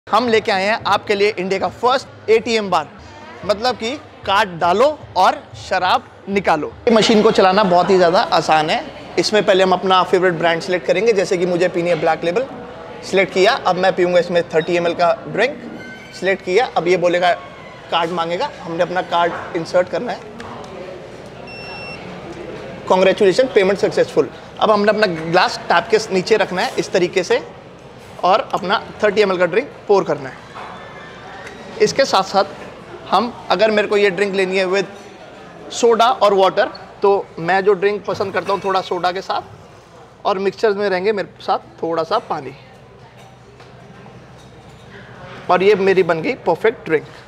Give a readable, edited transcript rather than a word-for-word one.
हम लेके आए हैं आपके लिए इंडिया का फर्स्ट एटीएम बार, मतलब कि कार्ड डालो और शराब निकालो। मशीन को चलाना बहुत ही ज़्यादा आसान है। इसमें पहले हम अपना फेवरेट ब्रांड सेलेक्ट करेंगे, जैसे कि मुझे पीनी है ब्लैक लेबल। सिलेक्ट किया, अब मैं पीऊँगा इसमें 30 ml का ड्रिंक। सिलेक्ट किया, अब ये बोलेगा कार्ड मांगेगा, हमने अपना कार्ड इंसर्ट करना है। Congratulation, payment successful. अब हमने अपना ग्लास टैप के नीचे रखना है इस तरीके से और अपना 30 ml का ड्रिंक पोर करना है। इसके साथ साथ हम, अगर मेरे को ये ड्रिंक लेनी है विद सोडा और वाटर, तो मैं जो ड्रिंक पसंद करता हूँ थोड़ा सोडा के साथ, और मिक्सचर्स में रहेंगे मेरे साथ थोड़ा सा पानी, और ये मेरी बन गई परफेक्ट ड्रिंक।